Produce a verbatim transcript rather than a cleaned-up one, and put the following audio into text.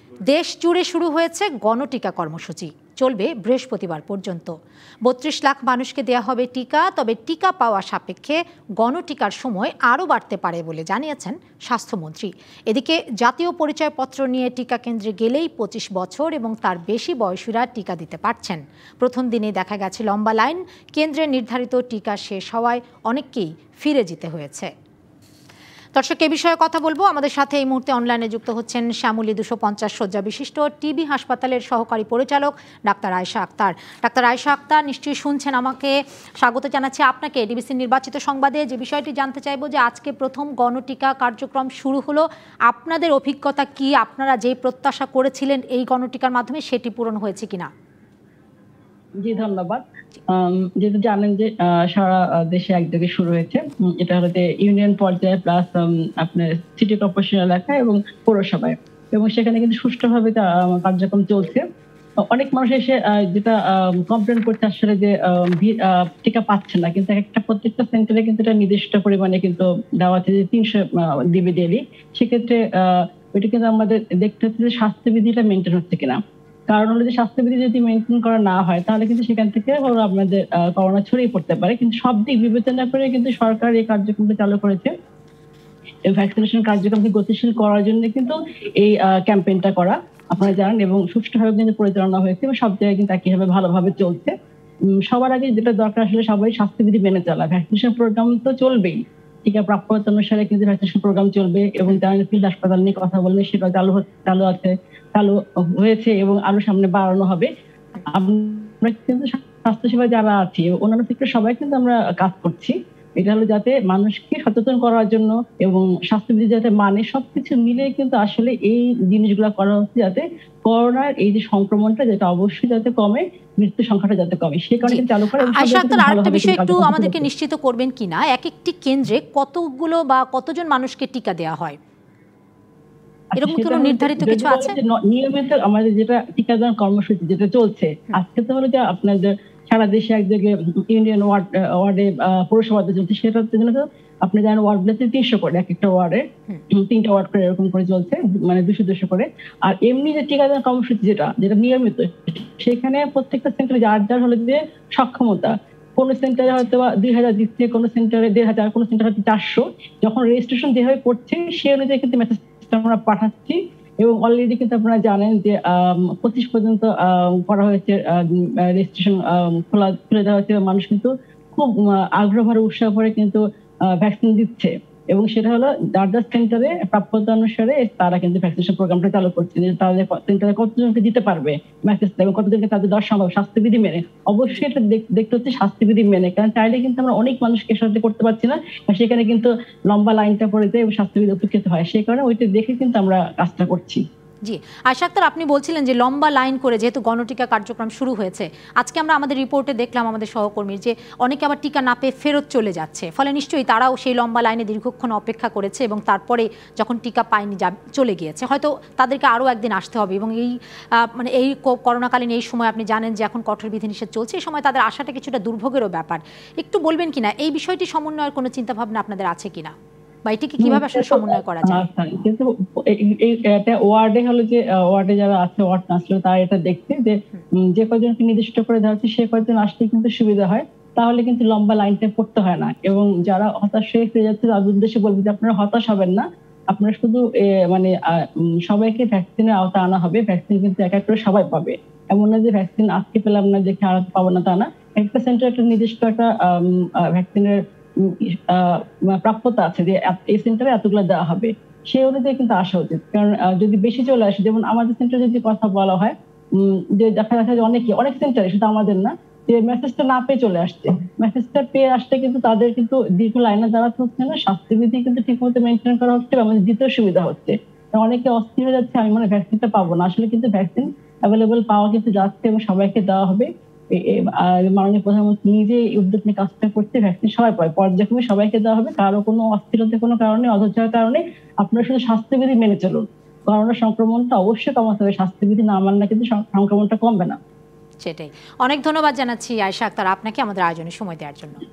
দেশ জুড়ে শুরু হয়েছে গণটিকা কর্মসূচি, চলবে বৃহস্পতিবার পর্যন্ত। বত্রিশ লাখ মানুষকে দেয়া হবে টিকা, তবে টিকা পাওয়া সাপেক্ষে গণটিকার সময় আরও বাড়তে পারে বলে জানিয়েছেন স্বাস্থ্যমন্ত্রী। এদিকে জাতীয় পরিচয়পত্র নিয়ে টিকা কেন্দ্রে গেলেই পঁচিশ বছর এবং তার বেশি বয়সীরা টিকা দিতে পারছেন। প্রথম দিনে দেখা গেছে লম্বা লাইন, কেন্দ্রে নির্ধারিত টিকা শেষ হওয়ায় অনেককেই ফিরে যেতে হয়েছে। দর্শক, এ বিষয়ে কথা বলবো। আমাদের সাথে এই মুহূর্তে অনলাইনে যুক্ত হচ্ছেন শ্যামলী দুশো পঞ্চাশ শয্যা বিশিষ্ট টিবি হাসপাতালের সহকারী পরিচালক ডাক্তার আয়েশা আক্তার। ডাক্তার আয়েশা আক্তার, নিশ্চয়ই শুনছেন আমাকে। স্বাগত জানাচ্ছি আপনাকে ডিবিসির নির্বাচিত সংবাদে। যে বিষয়টি জানতে চাইবো যে আজকে প্রথম গণটিকা কার্যক্রম শুরু হলো, আপনাদের অভিজ্ঞতা কি? আপনারা যে প্রত্যাশা করেছিলেন এই গণটিকার মাধ্যমে সেটি পূরণ হয়েছে কিনা? জি, ধন্যবাদ। যেহেতু জানেন যে সারা দেশে একদিকে শুরু হয়েছে, এটা হলো যে ইউনিয়ন পর্যায়ে প্লাস আপনার সিটি কর্পোরেশন এলাকায় এবং পৌরসভায়, এবং সেখানে কিন্তু সুষ্ঠুভাবে কার্যক্রম চলছে। অনেক মানুষ এসে যেটা কমপ্লেন করছে আসলে যে টিকা পাচ্ছে না, কিন্তু একটা প্রত্যেকটা সেন্টারে কিন্তু এটা নির্দিষ্ট পরিমাণে কিন্তু দেওয়া হচ্ছে যে তিনশো দিবে ডেলি। সেক্ষেত্রে ওইটা কিন্তু আমাদের দেখতে হচ্ছে যে স্বাস্থ্যবিধিটা মেনটেন হচ্ছে কিনা। কারণ হলো যে স্বাস্থ্যবিধি যদি মেনটেন করা না হয় তাহলে কিন্তু সেখান থেকে হলো আপনাদের করোনা ছড়িয়ে পড়তে পারে। কিন্তু সব দিক বিবেচনা করে কিন্তু সরকার এই কার্যক্রমটা চালু করেছে। এই ভ্যাকসিনেশন কার্যক্রমকে গতিশীল করার জন্য কিন্তু এই ক্যাম্পেইনটা করা, আপনারা জানেন, এবং সুষ্ঠুভাবে কিন্তু পরিচালনা হয়েছে এবং সব জায়গায় কিন্তু একইভাবে ভালোভাবে চলছে। সবার আগে যেটা দরকার আসলে সবাই স্বাস্থ্যবিধি মেনে চলা। ভ্যাকসিনেশন প্রোগ্রাম তো চলবেই, টিকা প্রাপ্যতা অনুসারে কিন্তু ভ্যাকসিনেশন প্রোগ্রাম চলবে, এবং যারা ফিল্ড হাসপাতাল নিয়ে কথা বললে সেটা চালু চালু আছে চালু হয়েছে এবং আরো সামনে বাড়ানো হবে। আমরা কিন্তু স্বাস্থ্যসেবা যারা আছি অন্যান্য সেক্টর সবাই কিন্তু আমরা কাজ করছি। এটা হলো যাতে মানুষকে সচেতন করার জন্য এবং স্বাস্থ্যবিধি যাতে মানে, সবকিছু মিলে কিন্তু আসলে এই জিনিসগুলো করা হচ্ছে যাতে করোনার এই যে সংক্রমণটা যেটা অবশ্যই যাতে কমে, মৃত্যু সংখ্যাটা যাতে কমে, সেই কারণে চালু করে। আয়েশা আক্তার, আরেকটা বিষয় একটু আমাদেরকে নিশ্চিত করবেন কিনা, এক একটি কেন্দ্রে কতগুলো বা কতজন মানুষকে টিকা দেওয়া হয়? এরকম কোনো নির্ধারিত কিছু আছে? নিয়মিত আমাদের যেটা টিকাদান কর্মসূচি যেটা চলছে, আজকে তো হলো যে আপনাদের সারা দেশে এক জায়গায় ইউনিয়ন ওয়ার্ড ওয়ার্ডে পৌরসভাতে চলছে, সেটা হচ্ছে আপনি জানেন ওয়ার্ড প্লেসে তিনশো করে, এক একটা ওয়ার্ডে তিনটা ওয়ার্ড করে এরকম করে চলছে, মানে দুশো দুশো করে। আর এমনি যে টিকাদান কর্মসূচি যেটা যেটা নিয়মিত, সেখানে প্রত্যেকটা সেন্টারে যার যার হলো যে সক্ষমতা, কোন সেন্টারে হয়তো দুই হাজার দিচ্ছে, কোন সেন্টারে দেড় হাজার, কোন সেন্টারে হয়তো চারশো। যখন রেজিস্ট্রেশন যেভাবে করছে সেই অনুযায়ী কিন্তু মেসেজ আমরা পাঠাচ্ছি, এবং অলরেডি কিন্তু আপনারা জানেন যে পঁচিশ পর্যন্ত করা হয়েছে রেজিস্ট্রেশন, খোলা খুলে দেওয়া হয়েছে। মানুষ কিন্তু খুব আগ্রহ ভরে উৎসাহ ভরে কিন্তু ভ্যাকসিন দিচ্ছে, এবং সেটা হলো যার যার সেন্টারে প্রাপ্যতা অনুসারে তারা কিন্তু ভ্যাকসিনেশন প্রোগ্রামটা চালু করছে, যে তাদের সেন্টারে কতজনকে দিতে পারবে মেসেজটা এবং কতজনকে তাদের দেওয়া সম্ভব স্বাস্থ্যবিধি মেনে। অবশ্যই এটা দেখতে হচ্ছে স্বাস্থ্যবিধি মেনে, কারণ চাইলে কিন্তু আমরা অনেক মানুষকে সাথে করতে পারছি না, সেখানে কিন্তু লম্বা লাইনটা পড়ে যায় এবং স্বাস্থ্যবিধি উপেক্ষিত হয়। সেই কারণে ওইটা দেখে কিন্তু আমরা কাজটা করছি। জি, আয়েশা আক্তার, আপনি বলছিলেন যে লম্বা লাইন করে যেহেতু গণটিকা কার্যক্রম শুরু হয়েছে, আজকে আমরা আমাদের রিপোর্টে দেখলাম আমাদের সহকর্মীর যে অনেকে আবার টিকা না পেয়ে ফেরত চলে যাচ্ছে, ফলে নিশ্চয়ই তারাও সেই লম্বা লাইনে দীর্ঘক্ষণ অপেক্ষা করেছে এবং তারপরে যখন টিকা পায়নি যা চলে গিয়েছে, হয়তো তাদেরকে আরও একদিন আসতে হবে। এবং এই মানে এই করোনাকালীন এই সময় আপনি জানেন যে এখন কঠোর বিধিনিষেধ চলছে, এই সময় তাদের আসাটা কিছুটা দুর্ভোগেরও ব্যাপার। একটু বলবেন কিনা এই বিষয়টি সমন্বয়ের কোনো চিন্তাভাবনা আপনাদের আছে কিনা, বা এটিকে কিভাবে আসলে সমন্বয় করা যায়? কিন্তু এটা ওয়ার্ডে হলো যে ওয়ার্ডে যারা আছে ওয়ার্ড কাউন্সিলর তারা এটা দেখছে যে যে কয়জনকে নির্দিষ্ট করে দেওয়া হচ্ছে সে কয়জন আসলে কিন্তু সুবিধা হয়, তাহলে কিন্তু লম্বা লাইনটা পড়তে হয় না। এবং যারা হতাশ হয়ে যাচ্ছে তাদের উদ্দেশ্যে বলবো যে আপনারা হতাশ হবেন না, আপনারা শুধু মানে সবাইকে ভ্যাকসিনের আওতা আনা হবে। ভ্যাকসিন কিন্তু এক এক করে সবাই পাবে, এমন না যে ভ্যাকসিন আজকে পেলাম না দেখে আর পাবো না, তা না। একটা সেন্টার একটা নির্দিষ্ট একটা ভ্যাকসিনের প্রাপ্যতা আছে যে এই সেন্টারে এতগুলো দেওয়া হবে, সেই অনুযায়ী কিন্তু আসা উচিত। কারণ যদি বেশি চলে আসে, যেমন আমাদের সেন্টারে যদি কথা বলা হয় যে দেখা যাচ্ছে যে অনেকে অনেক সেন্টারে, শুধু আমাদের না, যে মেসেজটা না পেয়ে চলে আসছে, মেসেজটা পেয়ে আসতে কিন্তু তাদের কিন্তু দীর্ঘ লাইনে দাঁড়াতে হচ্ছে না, স্বাস্থ্যবিধি কিন্তু ঠিক মতো মেনটেন করা হচ্ছে, আমাদের দিতেও সুবিধা হচ্ছে। অনেকে অস্থির হয়ে যাচ্ছে আমি মনে ভ্যাকসিনটা পাবো না, আসলে কিন্তু ভ্যাকসিন অ্যাভেলেবল পাওয়া কিন্তু যাচ্ছে এবং সবাইকে দেওয়া হবে। মাননীয় প্রধানমন্ত্রী নিজে উদ্যোগ নিয়ে কাজটা করছে, ভ্যাকসিন সবাই পায়, পর্যায়ক্রমে সবাইকে দেওয়া হবে। কারো কোনো অস্থিরতার কোনো কারণে, অধৈর্যের কারণে আপনারা শুধু স্বাস্থ্যবিধি মেনে চলুন। করোনা সংক্রমণটা অবশ্যই কমাতে হবে, স্বাস্থ্যবিধি না মানলে কিন্তু সংক্রমণটা কমবে না। সেটাই। অনেক ধন্যবাদ জানাচ্ছি আয়েশা আক্তার আপনাকে আমাদের আয়োজনে সময় দেওয়ার জন্য।